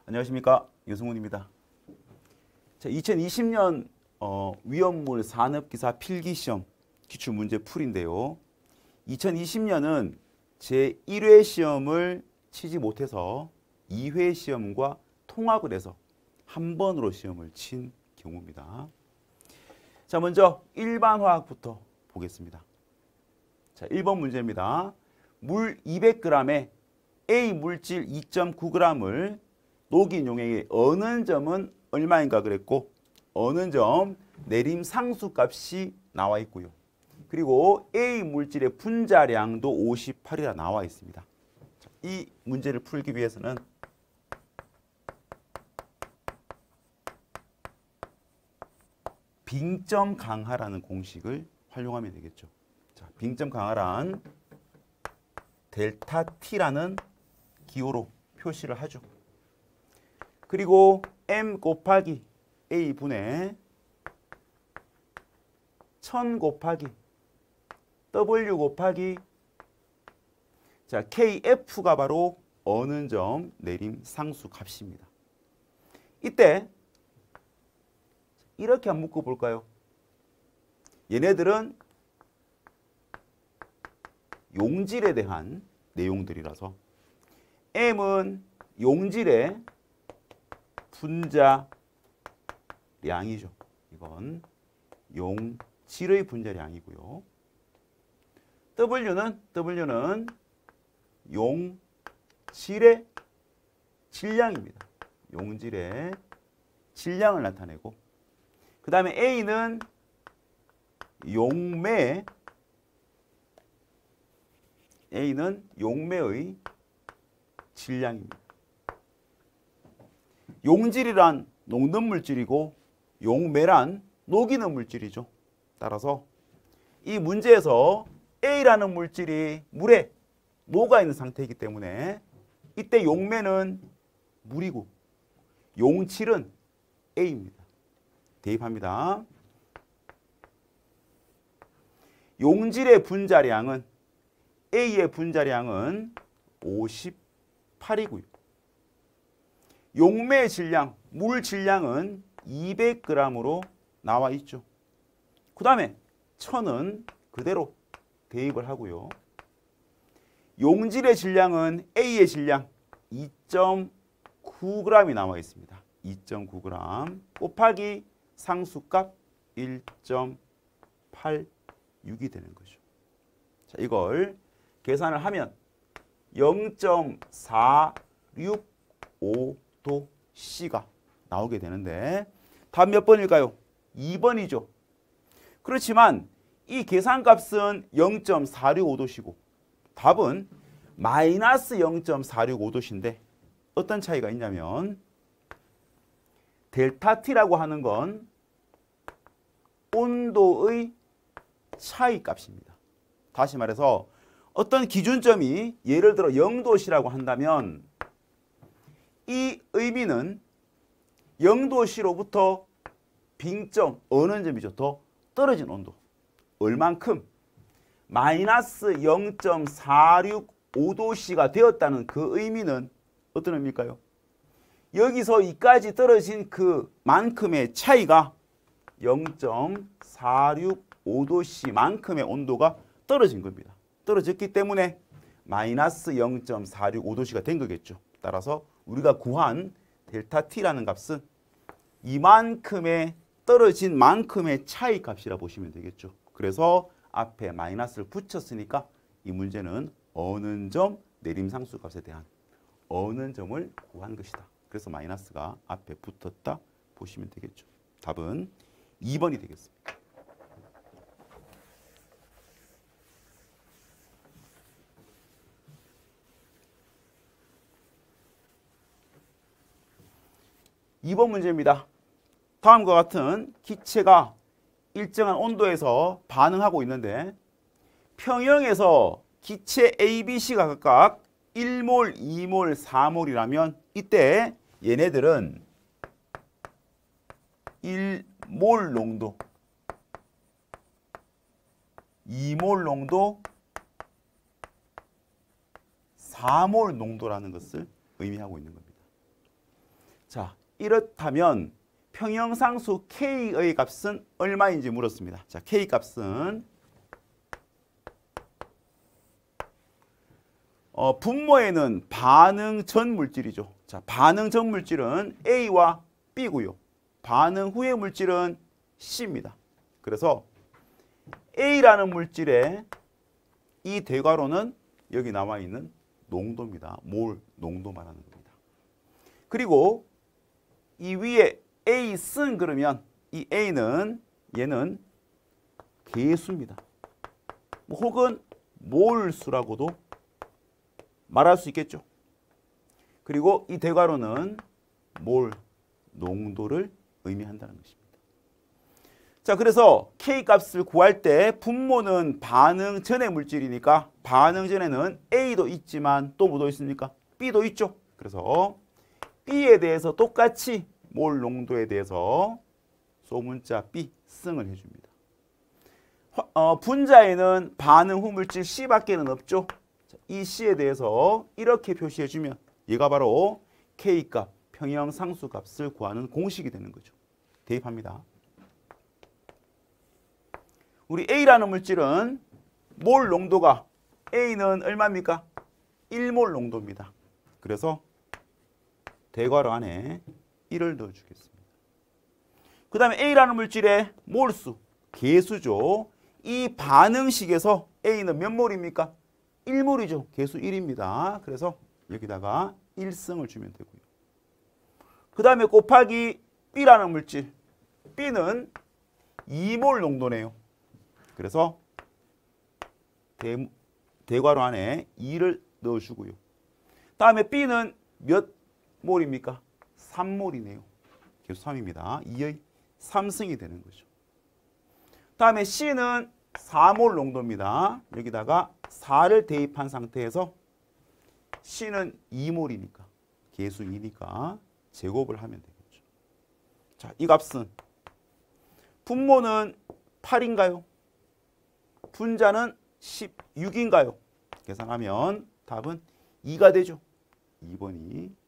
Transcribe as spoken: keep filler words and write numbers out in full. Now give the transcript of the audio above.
안녕하십니까, 유승훈입니다. 자, 이천이십 년 어, 위험물 산업기사 필기시험 기출문제 풀인데요. 이천이십 년은 제일 회 시험을 치지 못해서 이 회 시험과 통합을 해서 한 번으로 시험을 친 경우입니다. 자, 먼저 일반화학부터 보겠습니다. 자, 일 번 문제입니다. 물 이백 그램에 A 물질 이 점 구 그램을 녹인 용액의 어느 점은 얼마인가 그랬고, 어느 점 내림 상수 값이 나와 있고요. 그리고 A 물질의 분자량도 오십팔이라 나와 있습니다. 자, 이 문제를 풀기 위해서는 빙점 강하라는 공식을 활용하면 되겠죠. 자, 빙점 강하란 델타 T라는 기호로 표시를 하죠. 그리고 M 곱하기 A분의 천 곱하기 W 곱하기 자 케이에프가 바로 어느 점 내림 상수 값입니다. 이때 이렇게 한번 묶어볼까요? 얘네들은 용질에 대한 내용들이라서 M은 용질의 분자량이죠. 이건 용질의 분자량이고요. W는 W는 용질의 질량입니다. 용질의 질량을 나타내고, 그 다음에 A는 용매 A는 용매의 질량입니다. 용질이란 녹는 물질이고 용매란 녹이는 물질이죠. 따라서 이 문제에서 A라는 물질이 물에 녹아 있는 상태이기 때문에 이때 용매는 물이고 용질은 A입니다. 대입합니다. 용질의 분자량은 A의 분자량은 오십팔이고요. 용매의 질량, 물 질량은 이백 그램으로 나와 있죠. 그 다음에 천은 그대로 대입을 하고요. 용질의 질량은 A의 질량 이 점 구 그램이 나와 있습니다. 이 점 구 그램 곱하기 상수값 일 점 팔육이 되는 거죠. 자, 이걸 계산을 하면 영 점 사육오도 C가 나오게 되는데 답 몇 번일까요? 이 번이죠. 그렇지만 이 계산값은 영 점 사육오도 C고 답은 마이너스 영 점 사육오도 C인데 어떤 차이가 있냐면 델타 T라고 하는 건 온도의 차이 값입니다. 다시 말해서 어떤 기준점이 예를 들어 영 도씨라고 한다면 이 의미는 영 도씨로부터 빙점 어느 점이죠? 더 떨어진 온도. 얼만큼? 마이너스 영 점 사육오도 C가 되었다는 그 의미는 어떤 의미일까요? 여기서 이까지 떨어진 그만큼의 차이가 영 점 사육오도 C만큼의 온도가 떨어진 겁니다. 떨어졌기 때문에 마이너스 영 점 사육오도 C가 된 거겠죠. 따라서 우리가 구한 델타 T라는 값은 이만큼의 떨어진 만큼의 차이 값이라 보시면 되겠죠. 그래서 앞에 마이너스를 붙였으니까 이 문제는 어느 점 내림상수 값에 대한 어느 점을 구한 것이다. 그래서 마이너스가 앞에 붙었다 보시면 되겠죠. 답은 이 번이 되겠습니다. 이 번 문제입니다. 다음과 같은 기체가 일정한 온도에서 반응하고 있는데 평형에서 기체 A, B, C가 각각 일 몰, 이 몰, 사 몰이라면 이때 얘네들은 일 몰 농도, 이 몰 농도, 사 몰 농도라는 것을 의미하고 있는 겁니다. 자, 이렇다면 평형상수 K의 값은 얼마인지 물었습니다. 자, K 값은 어, 분모에는 반응 전 물질이죠. 자, 반응 전 물질은 A와 B고요. 반응 후의 물질은 C입니다. 그래서 A라는 물질의 이 대괄호는 여기 나와 있는 농도입니다. 몰 농도 말하는 겁니다. 그리고 이 위에 A 쓴 그러면 이 A는 얘는 개수입니다. 뭐 혹은 몰수라고도 말할 수 있겠죠. 그리고 이 대괄호는 몰 농도를 의미한다는 것입니다. 자, 그래서 K 값을 구할 때 분모는 반응 전의 물질이니까 반응 전에는 A도 있지만 또 뭐도 있습니까? B도 있죠. 그래서 B에 대해서 똑같이 몰 농도에 대해서 소문자 B 승을 해줍니다. 어, 분자에는 반응 후 물질 C밖에는 없죠. 이 C에 대해서 이렇게 표시해주면 얘가 바로 K값, 평형상수 값을 구하는 공식이 되는 거죠. 대입합니다. 우리 A라는 물질은 몰 농도가 A는 얼마입니까? 일 몰 농도입니다. 그래서 대괄호 안에 일을 넣어주겠습니다. 그 다음에 A라는 물질의 몰수, 개수죠. 이 반응식에서 A는 몇 몰입니까? 일 몰이죠. 개수 일입니다. 그래서 여기다가 일 승을 주면 되고요. 그 다음에 곱하기 B라는 물질, B는 이 몰 농도네요. 그래서 대, 대괄호 안에 이를 넣어주고요. 다음에 B는 몇 몰입니까? 삼 몰이네요. 개수 삼입니다. 이의 삼 승이 되는 거죠. 다음에 C는 사 몰 농도입니다. 여기다가 사를 대입한 상태에서 C는 이 몰이니까 개수 이니까 제곱을 하면 되겠죠. 자, 이 값은 분모는 팔인가요? 분자는 십육인가요? 계산하면 답은 이가 되죠. 이 번이